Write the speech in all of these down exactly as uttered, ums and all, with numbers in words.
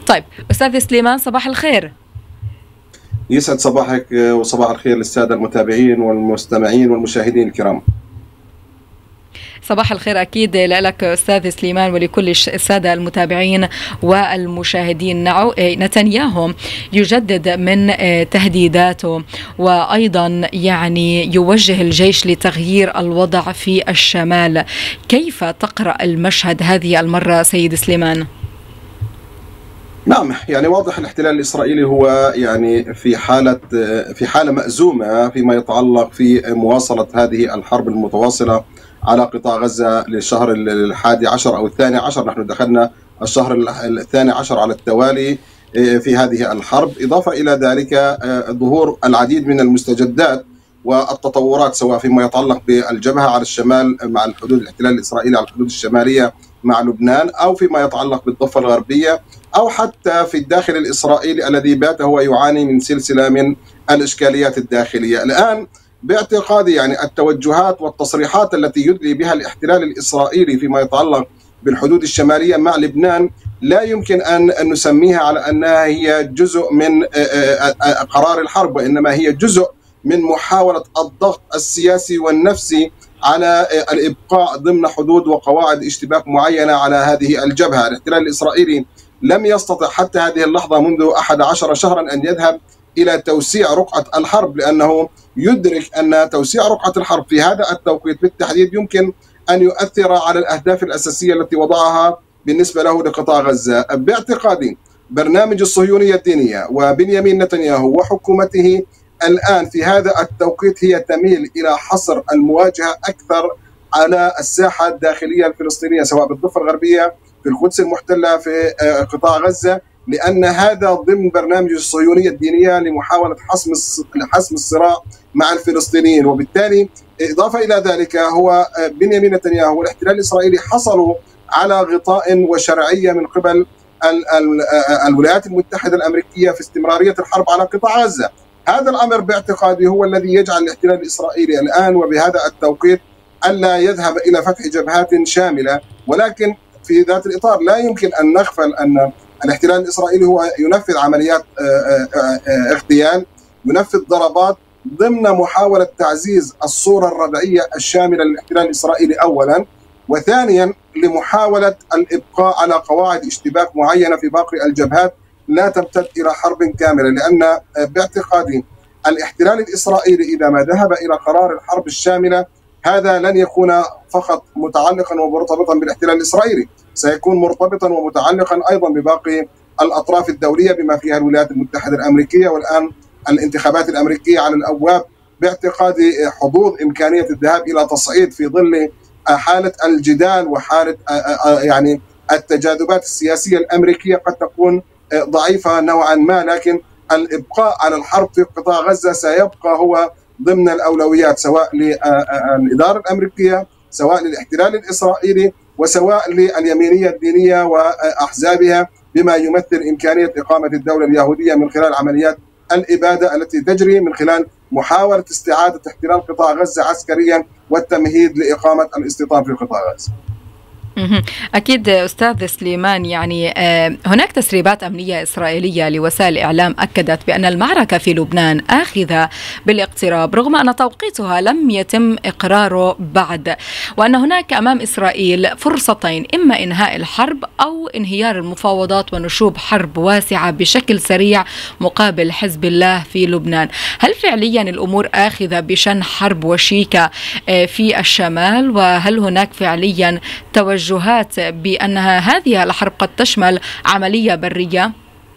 طيب أستاذ سليمان، صباح الخير. يسعد صباحك وصباح الخير للسادة المتابعين والمستمعين والمشاهدين الكرام. صباح الخير أكيد لك أستاذ سليمان ولكل السادة المتابعين والمشاهدين. نتنياهو يجدد من تهديداته وأيضا يعني يوجه الجيش لتغيير الوضع في الشمال. كيف تقرأ المشهد هذه المرة سيد سليمان؟ نعم، يعني واضح الاحتلال الإسرائيلي هو يعني في حالة في حالة مأزومة فيما يتعلق في مواصلة هذه الحرب المتواصلة على قطاع غزة للشهر الحادي عشر أو الثاني عشر. نحن دخلنا الشهر الثاني عشر على التوالي في هذه الحرب، إضافة إلى ذلك ظهور العديد من المستجدات والتطورات سواء فيما يتعلق بالجبهة على الشمال مع الحدود الاحتلال الإسرائيلي على الحدود الشمالية مع لبنان، أو فيما يتعلق بالضفة الغربية، أو حتى في الداخل الإسرائيلي الذي بات هو يعاني من سلسلة من الإشكاليات الداخلية. الآن باعتقادي يعني التوجهات والتصريحات التي يدلي بها الاحتلال الإسرائيلي فيما يتعلق بالحدود الشمالية مع لبنان لا يمكن أن نسميها على أنها هي جزء من قرار الحرب، وإنما هي جزء من محاولة الضغط السياسي والنفسي على الإبقاء ضمن حدود وقواعد اشتباك معينة على هذه الجبهة. الاحتلال الإسرائيلي لم يستطع حتى هذه اللحظة منذ أحد عشر شهرا أن يذهب إلى توسيع رقعة الحرب، لأنه يدرك أن توسيع رقعة الحرب في هذا التوقيت بالتحديد يمكن أن يؤثر على الأهداف الأساسية التي وضعها بالنسبة له لقطاع غزة. باعتقادي برنامج الصهيونية الدينية وبنيامين نتنياهو وحكومته الآن في هذا التوقيت هي تميل إلى حصر المواجهة أكثر على الساحة الداخلية الفلسطينية، سواء بالضفة الغربية في القدس المحتلة في قطاع غزة، لأن هذا ضمن برنامج الصهيونية الدينية لمحاولة حسم حسم الصراع مع الفلسطينيين. وبالتالي إضافة إلى ذلك هو بنيامين نتنياهو والاحتلال الإسرائيلي حصلوا على غطاء وشرعية من قبل الولايات المتحدة الأمريكية في استمرارية الحرب على قطاع غزة. هذا الأمر باعتقادي هو الذي يجعل الاحتلال الإسرائيلي الآن وبهذا التوقيت ألا يذهب إلى فتح جبهات شاملة، ولكن في ذات الإطار لا يمكن أن نغفل أن الاحتلال الإسرائيلي هو ينفذ عمليات اغتيال، ينفذ ضربات ضمن محاولة تعزيز الصورة الردعية الشاملة للاحتلال الإسرائيلي أولا، وثانيا لمحاولة الإبقاء على قواعد اشتباك معينة في باقي الجبهات لا تمتد إلى حرب كاملة. لأن باعتقادي الاحتلال الإسرائيلي إذا ما ذهب إلى قرار الحرب الشاملة هذا لن يكون فقط متعلقا ومرتبطا بالاحتلال الإسرائيلي، سيكون مرتبطا ومتعلقا أيضا بباقي الأطراف الدولية بما فيها الولايات المتحدة الأمريكية، والآن الانتخابات الأمريكية على الأبواب. باعتقادي حظوظ إمكانية الذهاب إلى تصعيد في ظل حالة الجدال وحالة يعني التجاذبات السياسية الأمريكية قد تكون ضعيفة نوعا ما، لكن الإبقاء على الحرب في قطاع غزة سيبقى هو ضمن الأولويات سواء للإدارة الأمريكية سواء للاحتلال الإسرائيلي وسواء لليمينية الدينية وأحزابها، بما يمثل إمكانية إقامة الدولة اليهودية من خلال عمليات الإبادة التي تجري من خلال محاولة استعادة احتلال قطاع غزة عسكريا والتمهيد لإقامة الاستيطان في قطاع غزة. أكيد أستاذ سليمان، يعني هناك تسريبات أمنية إسرائيلية لوسائل إعلام أكدت بأن المعركة في لبنان آخذة بالاقتراب رغم أن توقيتها لم يتم إقراره بعد، وأن هناك أمام إسرائيل فرصتين، إما إنهاء الحرب أو انهيار المفاوضات ونشوب حرب واسعة بشكل سريع مقابل حزب الله في لبنان. هل فعليا الأمور آخذة بشن حرب وشيكة في الشمال؟ وهل هناك فعليا توجه جهات بأنها هذه الحرب قد تشمل عملية برية؟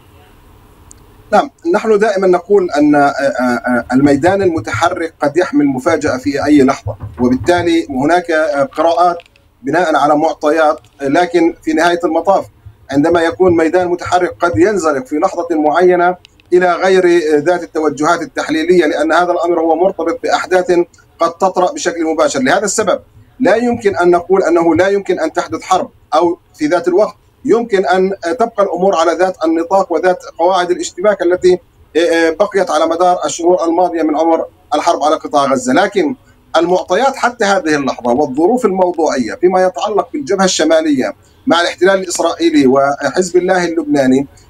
نعم، نحن دائما نقول أن الميدان المتحرك قد يحمل مفاجأة في أي لحظة، وبالتالي هناك قراءات بناء على معطيات، لكن في نهاية المطاف عندما يكون ميدان متحرك قد ينزلق في لحظة معينة إلى غير ذات التوجهات التحليلية، لأن هذا الأمر هو مرتبط بأحداث قد تطرأ بشكل مباشر. لهذا السبب لا يمكن أن نقول أنه لا يمكن أن تحدث حرب، أو في ذات الوقت يمكن أن تبقى الأمور على ذات النطاق وذات قواعد الاشتباك التي بقيت على مدار الشهور الماضية من عمر الحرب على قطاع غزة. لكن المعطيات حتى هذه اللحظة والظروف الموضوعية فيما يتعلق بالجبهة الشمالية مع الاحتلال الإسرائيلي وحزب الله اللبناني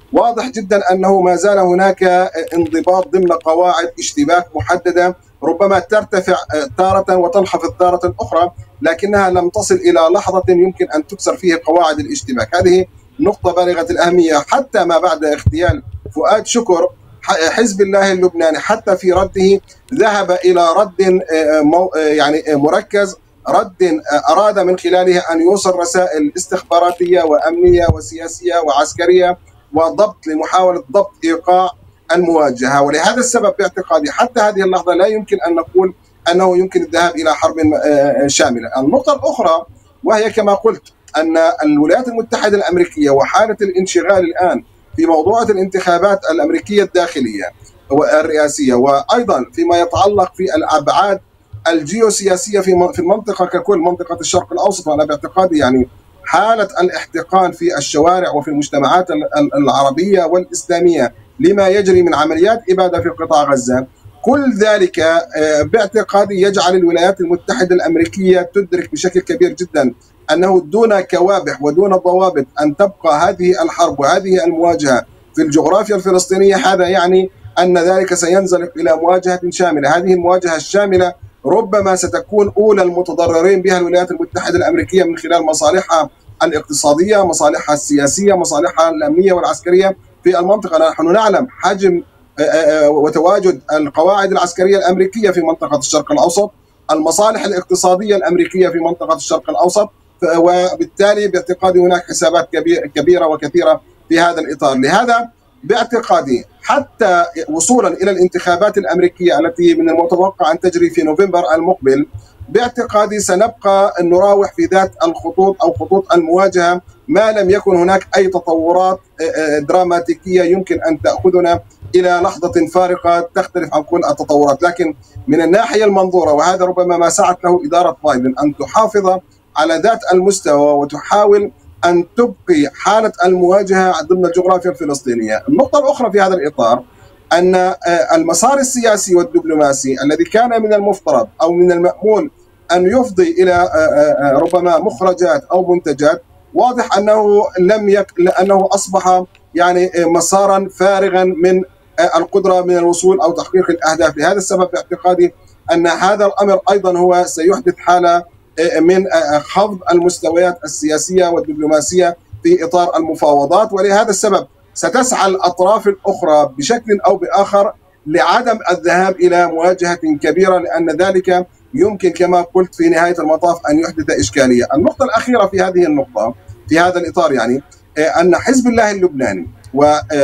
واضح جدا أنه ما زال هناك انضباط ضمن قواعد اشتباك محددة، ربما ترتفع تارة وتنخفض تارة أخرى، لكنها لم تصل إلى لحظة يمكن أن تكسر فيه قواعد الاشتباك. هذه نقطة بالغة الأهمية. حتى ما بعد اغتيال فؤاد شكر، حزب الله اللبناني حتى في رده ذهب إلى رد يعني مركز، رد أراد من خلاله أن يوصل رسائل استخباراتية وأمنية وسياسية وعسكرية وضبط لمحاولة ضبط إيقاع المواجهة. ولهذا السبب باعتقادي حتى هذه اللحظة لا يمكن أن نقول أنه يمكن الذهاب إلى حرب شاملة. النقطة الأخرى وهي كما قلت أن الولايات المتحدة الأمريكية وحالة الانشغال الآن في موضوع الانتخابات الأمريكية الداخلية والرئاسية، وأيضا فيما يتعلق في الأبعاد الجيوسياسية في المنطقة ككل، منطقة الشرق الأوسط. وأنا باعتقادي يعني حالة الاحتقان في الشوارع وفي المجتمعات العربية والإسلامية لما يجري من عمليات إبادة في قطاع غزة، كل ذلك باعتقادي يجعل الولايات المتحدة الأمريكية تدرك بشكل كبير جدا أنه دون كوابح ودون ضوابط أن تبقى هذه الحرب وهذه المواجهة في الجغرافيا الفلسطينية. هذا يعني أن ذلك سينزلق إلى مواجهة شاملة. هذه المواجهة الشاملة ربما ستكون أولى المتضررين بها الولايات المتحدة الأمريكية من خلال مصالحها الاقتصادية، مصالحها السياسية، مصالحها الأمنية والعسكرية في المنطقة. نحن نعلم حجم وتواجد القواعد العسكرية الأمريكية في منطقة الشرق الأوسط، المصالح الاقتصادية الأمريكية في منطقة الشرق الأوسط، وبالتالي باعتقادي هناك حسابات كبيرة وكثيرة في هذا الإطار. لهذا باعتقادي حتى وصولا إلى الانتخابات الأمريكية التي من المتوقع أن تجري في نوفمبر المقبل، باعتقادي سنبقى نراوح في ذات الخطوط أو خطوط المواجهة ما لم يكن هناك أي تطورات دراماتيكية يمكن أن تأخذنا إلى لحظة فارقة تختلف عن كل التطورات. لكن من الناحية المنظورة، وهذا ربما ما سعت له إدارة بايدن، أن تحافظ على ذات المستوى وتحاول أن تبقي حالة المواجهة ضمن الجغرافيا الفلسطينية. النقطة الأخرى في هذا الإطار أن المسار السياسي والدبلوماسي الذي كان من المفترض أو من المأمول أن يفضي إلى ربما مخرجات أو منتجات، واضح أنه لم يك... أنه أصبح يعني مسارا فارغا من القدرة من الوصول أو تحقيق الأهداف. لهذا السبب باعتقادي أن هذا الأمر أيضا هو سيحدث حالة من خفض المستويات السياسية والدبلوماسية في إطار المفاوضات. ولهذا السبب ستسعى الأطراف الأخرى بشكل أو بآخر لعدم الذهاب إلى مواجهة كبيرة، لأن ذلك يمكن كما قلت في نهاية المطاف أن يحدث إشكالية. النقطة الأخيرة في هذه النقطة في هذا الإطار يعني أن حزب الله اللبناني و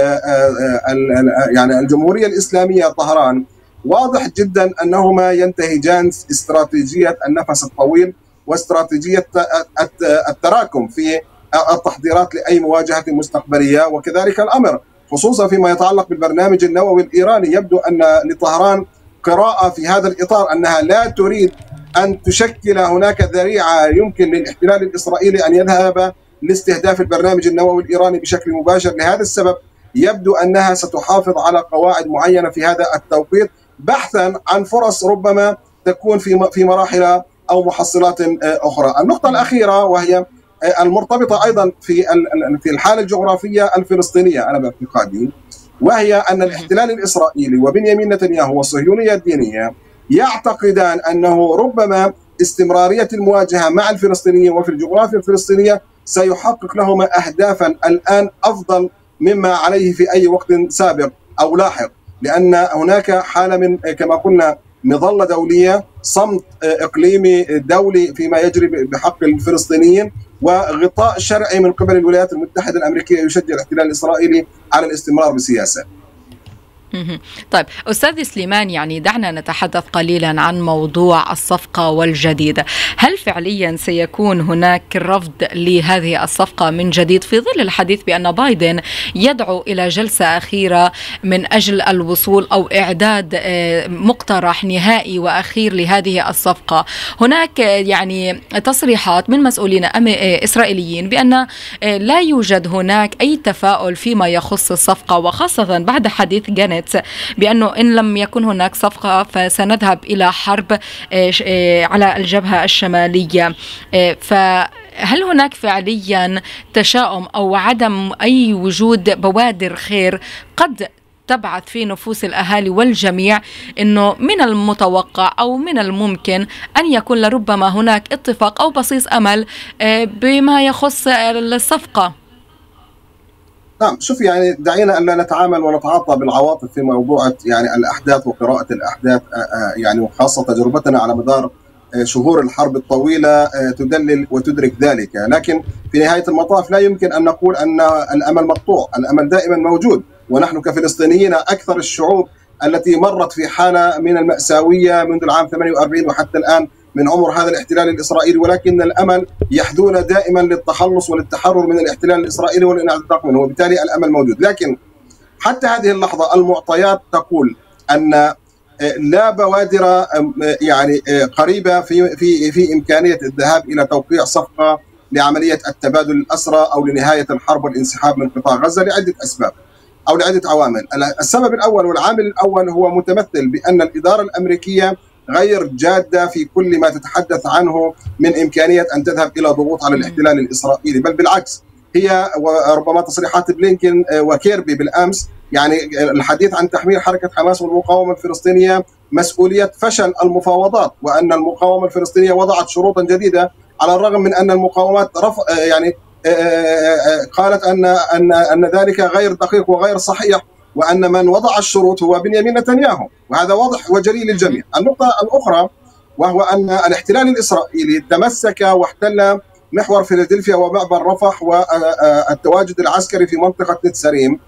يعني الجمهورية الإسلامية طهران واضح جدا أنهما ينتهجان استراتيجية النفس الطويل واستراتيجية التراكم في التحضيرات لأي مواجهة مستقبلية. وكذلك الأمر خصوصا فيما يتعلق بالبرنامج النووي الإيراني، يبدو أن لطهران قراءة في هذا الإطار أنها لا تريد أن تشكل هناك ذريعة يمكن للاحتلال الإسرائيلي أن يذهب لاستهداف البرنامج النووي الإيراني بشكل مباشر. لهذا السبب يبدو أنها ستحافظ على قواعد معينة في هذا التوقيت بحثا عن فرص ربما تكون في في مراحل أو محصلات أخرى. النقطة الأخيرة وهي المرتبطة أيضا في في الحالة الجغرافية الفلسطينية أنا باعتقادي، وهي أن الاحتلال الإسرائيلي وبنيامين نتنياهو والصهيونية الدينية يعتقدان أنه ربما استمرارية المواجهة مع الفلسطينيين وفي الجغرافيا الفلسطينية سيحقق لهما أهدافا الآن أفضل مما عليه في أي وقت سابق أو لاحق، لأن هناك حالة من كما قلنا مظلة دولية، صمت إقليمي دولي فيما يجري بحق الفلسطينيين، وغطاء شرعي من قبل الولايات المتحدة الأمريكية يشجع الاحتلال الإسرائيلي على الاستمرار بسياسة. طيب أستاذ سليمان، يعني دعنا نتحدث قليلا عن موضوع الصفقة والجديد. هل فعليا سيكون هناك رفض لهذه الصفقة من جديد في ظل الحديث بأن بايدن يدعو إلى جلسة أخيرة من أجل الوصول أو إعداد مقترح نهائي وأخير لهذه الصفقة؟ هناك يعني تصريحات من مسؤولين إسرائيليين بأن لا يوجد هناك أي تفاؤل فيما يخص الصفقة، وخاصة بعد حديث جانيتس بأنه إن لم يكن هناك صفقة فسنذهب إلى حرب على الجبهة الشمالية. ف هل هناك فعليا تشاؤم أو عدم أي وجود بوادر خير قد تبعث في نفوس الأهالي والجميع أنه من المتوقع أو من الممكن أن يكون لربما هناك اتفاق أو بصيص أمل بما يخص الصفقة؟ نعم، شوف يعني دعينا أن لا نتعامل ونتعاطى بالعواطف في موضوع يعني الأحداث وقراءة الأحداث، يعني وخاصة تجربتنا على مدار شهور الحرب الطويلة تدلل وتدرك ذلك. لكن في نهاية المطاف لا يمكن أن نقول أن الأمل مقطوع، الأمل دائما موجود، ونحن كفلسطينيين أكثر الشعوب التي مرت في حالة من المأساوية منذ العام ثمانية وأربعين وحتى الآن من عمر هذا الاحتلال الإسرائيلي، ولكن الأمل يحدونا دائما للتخلص وللتحرر من الاحتلال الإسرائيلي والانعتاق منه، وبالتالي الأمل موجود. لكن حتى هذه اللحظة المعطيات تقول أن لا بوادر يعني قريبة في في في إمكانية الذهاب إلى توقيع صفقة لعملية التبادل الأسرى أو لنهاية الحرب والانسحاب من قطاع غزة لعدة أسباب أو لعدة عوامل. السبب الأول والعامل الأول هو متمثل بأن الإدارة الأمريكية غير جادة في كل ما تتحدث عنه من إمكانية أن تذهب إلى ضغوط على الاحتلال الإسرائيلي، بل بالعكس هي وربما تصريحات بلينكن وكيربي بالأمس يعني الحديث عن تحميل حركة حماس والمقاومة الفلسطينية مسؤولية فشل المفاوضات، وأن المقاومة الفلسطينية وضعت شروطا جديدة على الرغم من أن المقاومات رفض يعني قالت أن أن أن ذلك غير دقيق وغير صحيح، وأن من وضع الشروط هو بنيامين نتنياهو، وهذا واضح وجلي للجميع. النقطة الأخرى وهو أن الاحتلال الإسرائيلي تمسك واحتل محور فيلادلفيا ومعبر رفح والتواجد العسكري في منطقة نتساريم،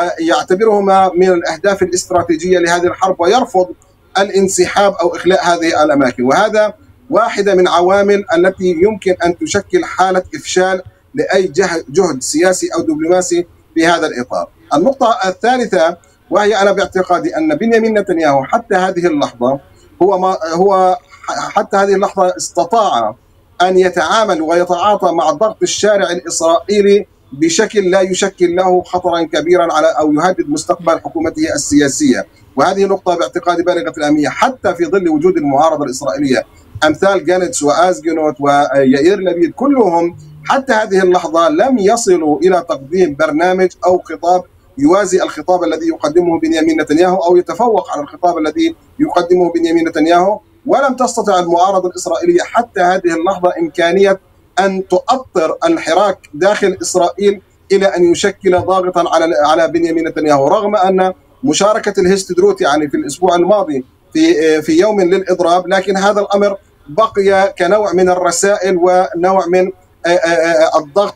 ويعتبرهما من الأهداف الاستراتيجية لهذه الحرب، ويرفض الانسحاب أو إخلاء هذه الأماكن، وهذا واحدة من عوامل التي يمكن أن تشكل حالة إفشال لأي جهد سياسي أو دبلوماسي في هذا الإطار. النقطة الثالثة وهي أنا باعتقادي أن بنيامين نتنياهو حتى هذه اللحظة هو ما هو حتى هذه اللحظة استطاع أن يتعامل ويتعاطى مع ضغط الشارع الإسرائيلي بشكل لا يشكل له خطرا كبيرا على أو يهدد مستقبل حكومته السياسية، وهذه نقطة باعتقادي بالغة الأهمية حتى في ظل وجود المعارضة الإسرائيلية أمثال جانتس وآزجنوت ويائير لبيد، كلهم حتى هذه اللحظة لم يصلوا إلى تقديم برنامج أو خطاب يوازي الخطاب الذي يقدمه بنيامين نتنياهو أو يتفوق على الخطاب الذي يقدمه بنيامين نتنياهو، ولم تستطع المعارضة الإسرائيلية حتى هذه اللحظة إمكانية أن تؤطر الحراك داخل إسرائيل إلى أن يشكل ضاغطا على على بنيامين نتنياهو، رغم أن مشاركة الهستدروت يعني في الأسبوع الماضي في في يوم للإضراب، لكن هذا الأمر بقي كنوع من الرسائل ونوع من الضغط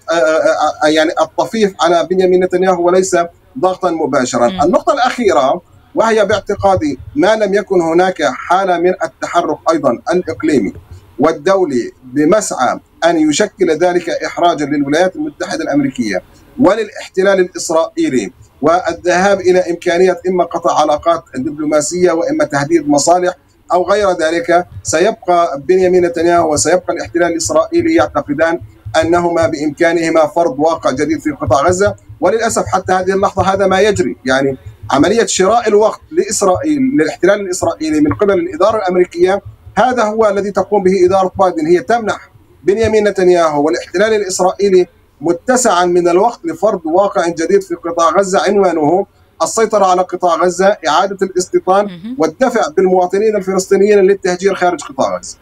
يعني الطفيف على بنيامين نتنياهو وليس ضغطا مباشرا. م. النقطة الأخيرة وهي باعتقادي ما لم يكن هناك حالة من التحرك أيضا الإقليمي والدولي بمسعى أن يشكل ذلك إحراجا للولايات المتحدة الأمريكية وللاحتلال الإسرائيلي والذهاب إلى إمكانية إما قطع علاقات دبلوماسية وإما تهديد مصالح أو غير ذلك، سيبقى بنيامين نتنياهو وسيبقى الاحتلال الإسرائيلي يعتقدان أنهما بإمكانهما فرض واقع جديد في قطاع غزة، وللأسف حتى هذه اللحظة هذا ما يجري. يعني عملية شراء الوقت لإسرائيل للاحتلال الإسرائيلي من قبل الإدارة الأمريكية هذا هو الذي تقوم به إدارة بايدن، هي تمنح بنيامين نتنياهو والاحتلال الإسرائيلي متسعا من الوقت لفرض واقع جديد في قطاع غزة عنوانه السيطرة على قطاع غزة، إعادة الاستيطان والدفع بالمواطنين الفلسطينيين للتهجير خارج قطاع غزة.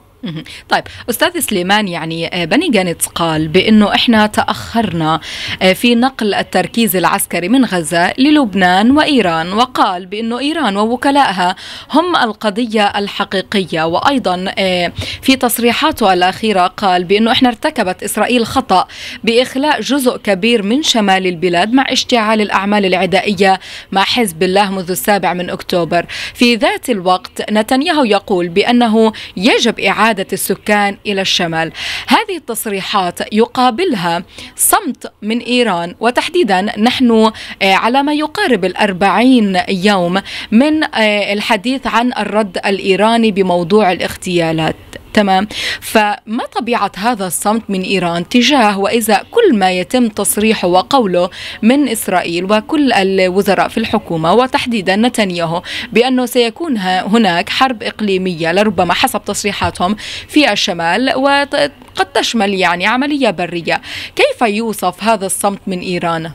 طيب أستاذ سليمان، يعني بني جانتس قال بأنه إحنا تأخرنا في نقل التركيز العسكري من غزة للبنان وإيران، وقال بأنه إيران ووكلائها هم القضية الحقيقية، وأيضا في تصريحاته الأخيرة قال بأنه إحنا ارتكبت إسرائيل خطأ بإخلاء جزء كبير من شمال البلاد مع اشتعال الأعمال العدائية مع حزب الله منذ السابع من أكتوبر. في ذات الوقت نتنياهو يقول بأنه يجب إعادة السكان إلى الشمال. هذه التصريحات يقابلها صمت من إيران، وتحديدا نحن على ما يقارب الأربعين يوم من الحديث عن الرد الإيراني بموضوع الاغتيالات. تمام. فما طبيعة هذا الصمت من إيران تجاه وإذا كل ما يتم تصريحه وقوله من إسرائيل وكل الوزراء في الحكومة وتحديدا نتنياهو بأنه سيكون هناك حرب إقليمية لربما حسب تصريحاتهم في الشمال وقد تشمل يعني عملية برية، كيف يوصف هذا الصمت من إيران؟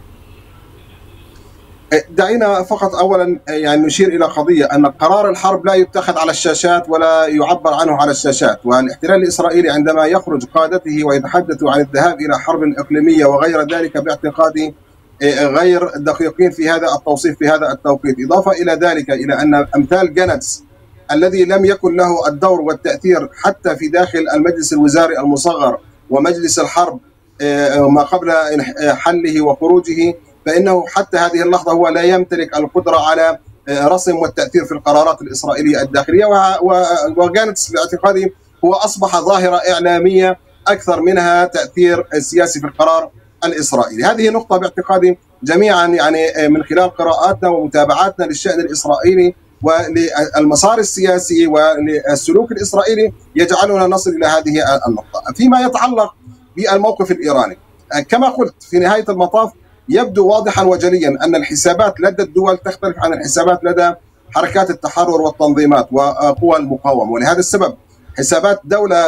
دعينا فقط اولا يعني نشير الى قضيه ان قرار الحرب لا يتخذ على الشاشات ولا يعبر عنه على الشاشات، والاحتلال الاسرائيلي عندما يخرج قادته ويتحدث عن الذهاب الى حرب اقليميه وغير ذلك باعتقادي غير دقيقين في هذا التوصيف في هذا التوقيت، اضافه الى ذلك الى ان امثال جانتس الذي لم يكن له الدور والتاثير حتى في داخل المجلس الوزاري المصغر ومجلس الحرب ما قبل حله وخروجه، فإنه حتى هذه اللحظة هو لا يمتلك القدرة على رسم والتأثير في القرارات الإسرائيلية الداخلية، وجانتس باعتقادي هو أصبح ظاهرة إعلامية أكثر منها تأثير سياسي في القرار الإسرائيلي. هذه نقطة باعتقادي جميعا يعني من خلال قراءاتنا ومتابعاتنا للشأن الإسرائيلي وللمسار السياسي وللسلوك الإسرائيلي يجعلنا نصل إلى هذه النقطة. فيما يتعلق بالموقف الإيراني، كما قلت في نهاية المطاف يبدو واضحا وجليا أن الحسابات لدى الدول تختلف عن الحسابات لدى حركات التحرر والتنظيمات وقوى المقاومة، ولهذا السبب حسابات دولة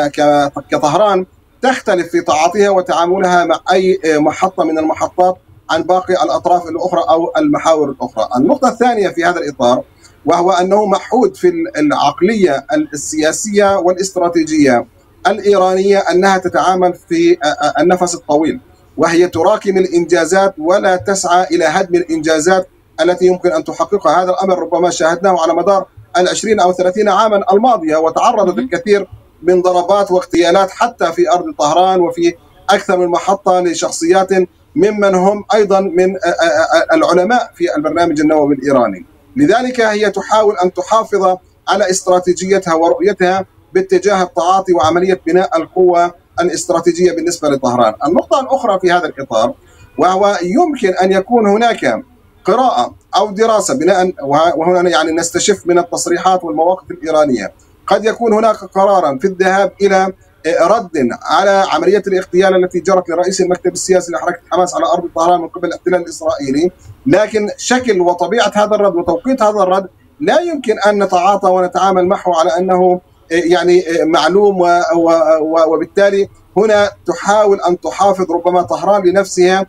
كطهران تختلف في تعاطيها وتعاملها مع أي محطة من المحطات عن باقي الأطراف الأخرى أو المحاور الأخرى. النقطة الثانية في هذا الإطار وهو أنه محود في العقلية السياسية والاستراتيجية الإيرانية أنها تتعامل في النفس الطويل، وهي تراكم الإنجازات ولا تسعى إلى هدم الإنجازات التي يمكن أن تحققها. هذا الأمر ربما شاهدناه على مدار العشرين أو ثلاثين عاما الماضية، وتعرضت الكثير من ضربات واغتيالات حتى في أرض طهران وفي أكثر من محطة لشخصيات ممن هم أيضا من العلماء في البرنامج النووي الإيراني. لذلك هي تحاول أن تحافظ على استراتيجيتها ورؤيتها باتجاه التعاطي وعملية بناء القوة الاستراتيجية بالنسبة لطهران. النقطة الأخرى في هذا الإطار وهو يمكن أن يكون هناك قراءة أو دراسة بناء، وهنا يعني نستشف من التصريحات والمواقف الإيرانية، قد يكون هناك قرارا في الذهاب إلى رد على عملية الاغتيال التي جرت لرئيس المكتب السياسي لحركة حماس على أرض طهران من قبل الاحتلال الإسرائيلي، لكن شكل وطبيعة هذا الرد وتوقيت هذا الرد لا يمكن أن نتعاطى ونتعامل معه على أنه يعني معلوم، وبالتالي هنا تحاول أن تحافظ ربما طهران لنفسها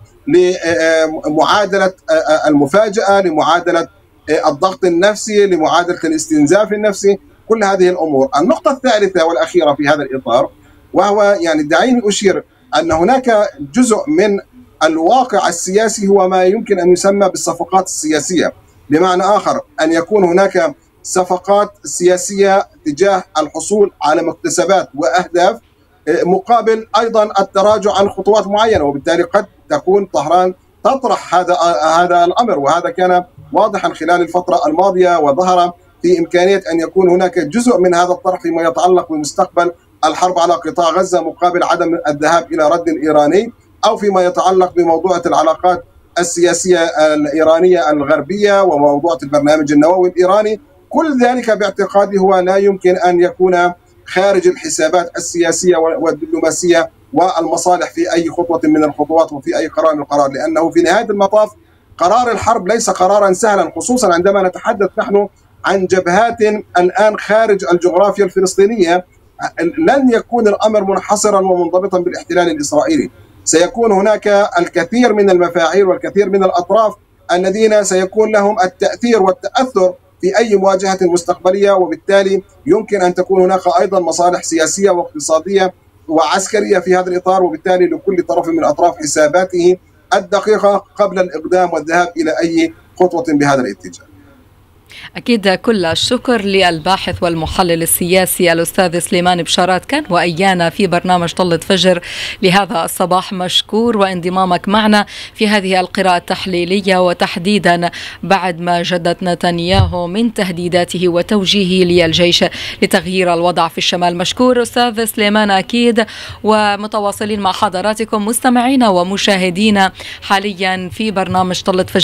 لمعادلة المفاجأة، لمعادلة الضغط النفسي، لمعادلة الاستنزاف النفسي، كل هذه الأمور. النقطة الثالثة والأخيرة في هذا الإطار وهو يعني دعيني أشير أن هناك جزء من الواقع السياسي هو ما يمكن أن يسمى بالصفقات السياسية، بمعنى آخر أن يكون هناك صفقات سياسية تجاه الحصول على مكتسبات وأهداف مقابل أيضا التراجع عن خطوات معينة، وبالتالي قد تكون طهران تطرح هذا هذا الأمر، وهذا كان واضحا خلال الفترة الماضية، وظهر في إمكانية أن يكون هناك جزء من هذا الطرح فيما يتعلق بمستقبل الحرب على قطاع غزة مقابل عدم الذهاب إلى رد إيراني، أو فيما يتعلق بموضوع العلاقات السياسية الإيرانية الغربية وموضوع البرنامج النووي الإيراني. كل ذلك باعتقادي هو لا يمكن أن يكون خارج الحسابات السياسية والدبلوماسية والمصالح في أي خطوة من الخطوات وفي أي قرار من القرار، لأنه في نهاية المطاف قرار الحرب ليس قرارا سهلا، خصوصا عندما نتحدث نحن عن جبهات الآن خارج الجغرافيا الفلسطينية. لن يكون الأمر منحصرا ومنضبطا بالاحتلال الإسرائيلي، سيكون هناك الكثير من المفاعيل والكثير من الأطراف الذين سيكون لهم التأثير والتأثر في أي مواجهة مستقبلية، وبالتالي يمكن أن تكون هناك أيضا مصالح سياسية واقتصادية وعسكرية في هذا الإطار، وبالتالي لكل طرف من أطراف حساباته الدقيقة قبل الإقدام والذهاب إلى أي خطوة بهذا الاتجاه. أكيد كل الشكر للباحث والمحلل السياسي الأستاذ سليمان بشارات، كان وإيانا في برنامج طلة فجر لهذا الصباح. مشكور وانضمامك معنا في هذه القراءة التحليلية، وتحديدا بعد ما جدد نتنياهو من تهديداته وتوجيهه للجيش لتغيير الوضع في الشمال. مشكور أستاذ سليمان أكيد، ومتواصلين مع حضراتكم مستمعينا ومشاهدينا حاليا في برنامج طلة فجر.